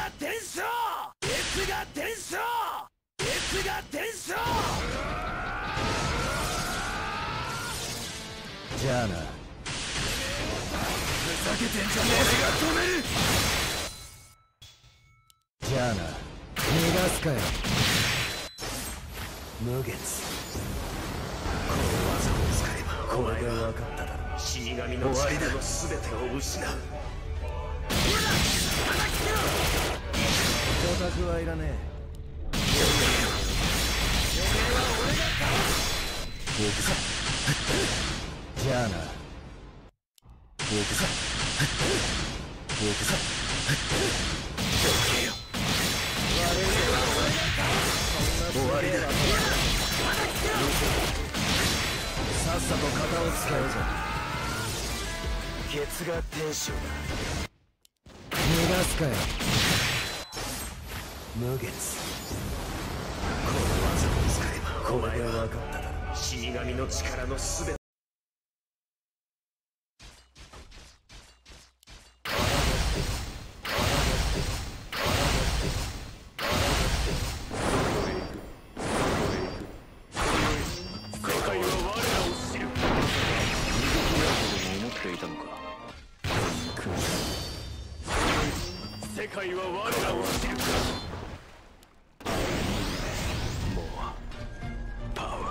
が転生。熱が転生。熱が転生。じゃあな。ふざけてんじゃねえ。俺が止める。じゃあな。逃がすかよ。無月。この技を使えばお前は分かっただろう。死神の力の全てを失う。オタクはいらねえ。僕さ。じゃあな。僕さ。僕さ。どけよ。終わりだ。さっさと型を使うぞ。月が天使だ。逃がすかよ。無月。この技を使えばお前は分かっただろう。死神の力のすべて。世界は我らを知る。もうパワー。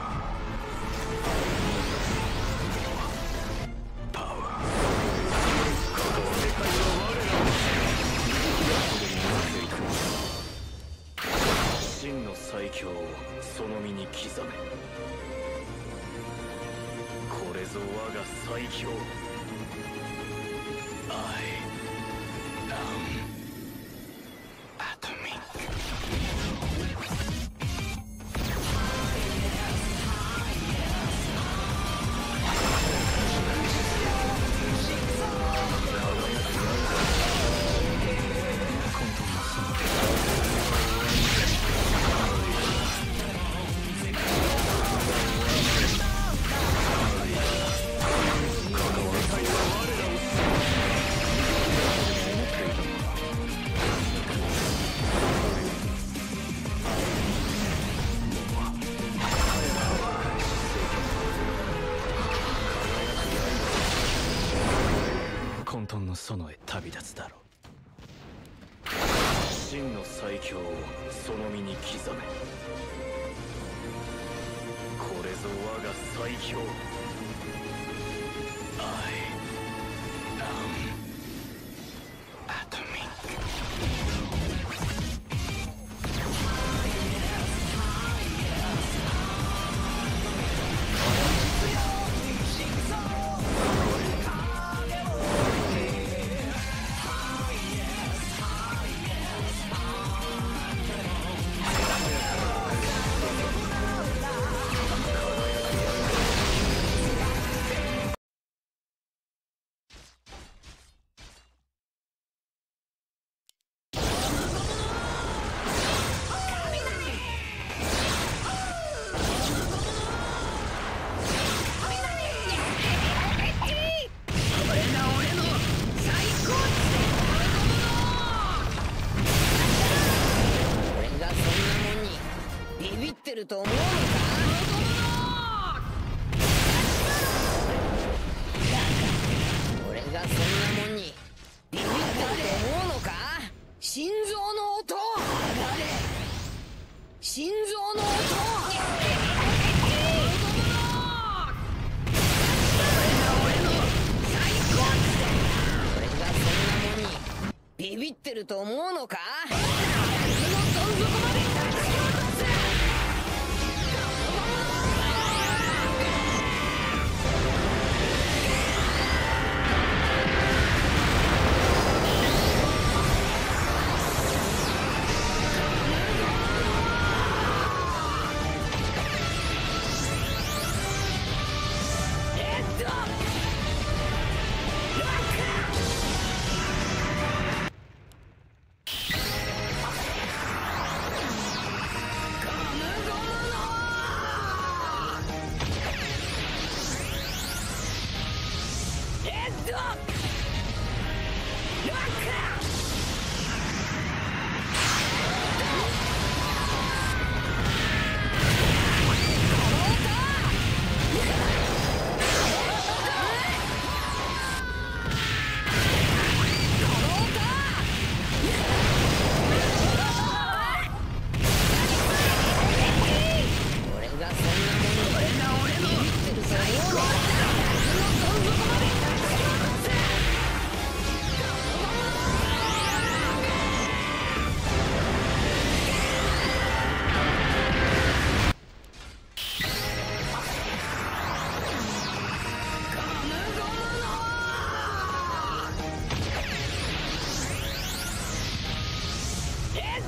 パワー。この世界は我らを知る。真の最強をその身に刻め。これぞ我が最強。園へ旅立つだろう。真の最強をその身に刻め。これぞ我が最強。 と思うのか。俺がそんなもんにビビってると思うのか。心臓の音。心臓の音。俺がそんなもんにビビってると思うのか。水のどん底まで叩き落とす。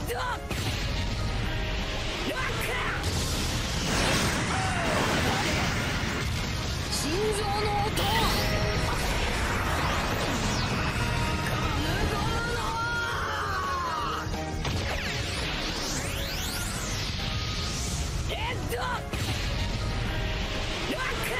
ドロック心臓の音レッドロック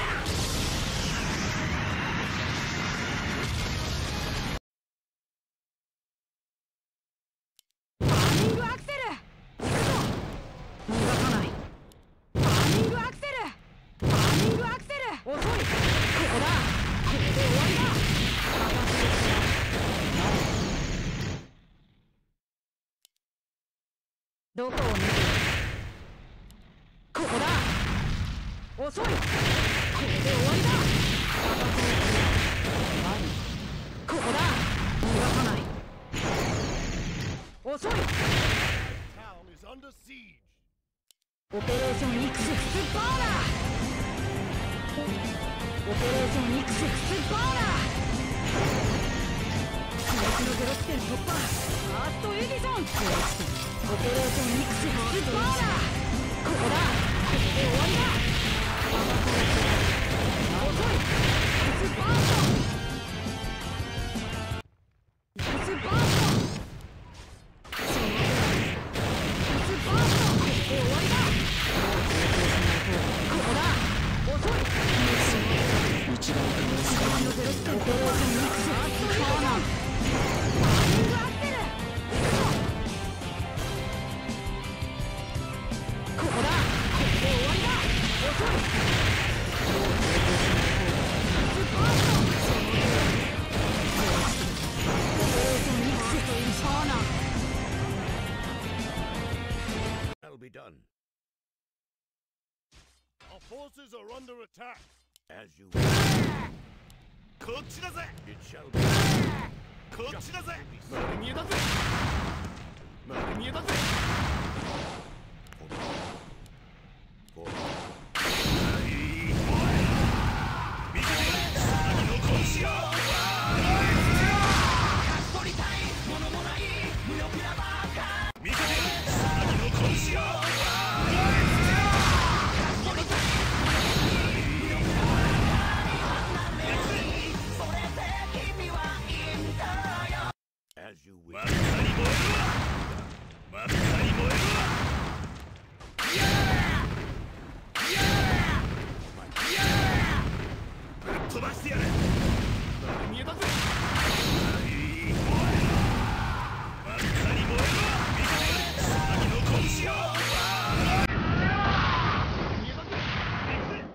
バーニングアクセル行くぞ逃がさないバーニングアクセルバーニングアクセル遅いここだこれで終わりだどこを見るここだ遅いこれで終わりだここだ逃がさない遅いオペレーションイクスフスバーラオペレーションイクスフスバーラ記録の0地点突破ファーストエディション0地点オペレーションイクスフスバーラここだこれで終わりだ遅いイクスバーストイクスバーストそのイクスバーストこれで終わりだここだ遅い一番のゼロ地点オペレーションイクスフスバーナバーニングアクセル行くぞここだこれで終わりだ遅いスパートそのオペレーションイクスとインファーナ That'll be done. Our forces are under attack. As you will. こっちだぜ It shall be. こっちだぜ丸見えだぜ丸見えだぜ見てて何のこしよ取りたいものもない無力なバカ見てて何のこしよAs you will. 真っ赤に燃えるわ真っ赤に燃えるわぶっ飛ばしてやる丸見えだぜ真っ赤に燃えるわ見てて何のこしよ丸見えだぜ行くぜ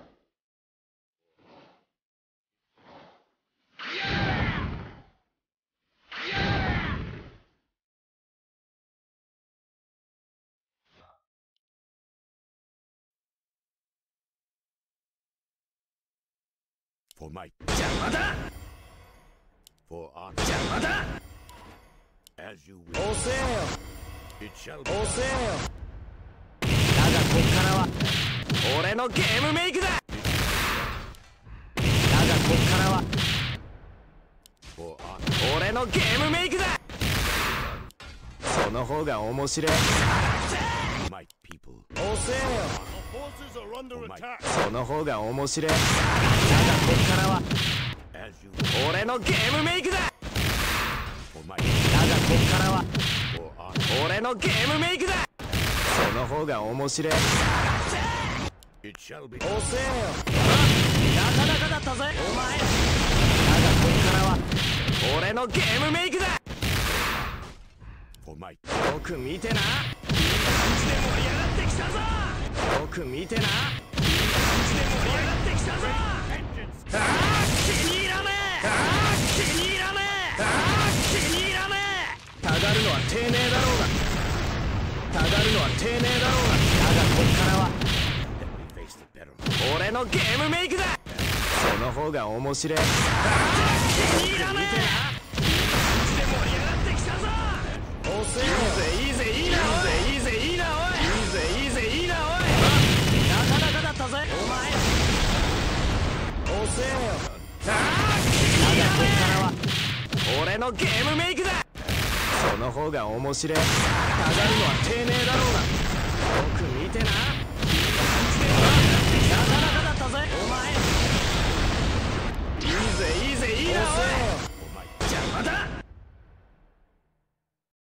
For my 邪魔だ For honor 邪魔だ As you will 押せよ It shall be 押せよだがこっからは俺のゲームメイクだだがこっからは For honor 俺のゲームメイクだその方が面白い My people 押せよその方が面白いだがこっからは俺のゲームメイクだだがこっからは俺のゲームメイクだその方が面白い押せよなかなかだったぜお前だがこっからは俺のゲームメイクだよく見てないい感じで盛り上がってきたぞよく見てないい感じで盛り上がってきたぞ気に入らねえ気に入らねえ気に入らねえたがるのは丁寧だろうがたがるのは丁寧だろうがだがこっからは俺のゲームメイクだその方が面白い気に入らねえいい感じで盛り上がってきたぞ遅えよいいぜいいぜいいなおいいいぜいいなおいいいぜいいぜいいなおいなかなかだったぜお前遅えよだがこっからは俺のゲームメイクだその方方が面白い。上がるのはてめえだろうが。よく見てな。いい感じでもなかなかだったぜお前。いいぜいいぜいいなおい。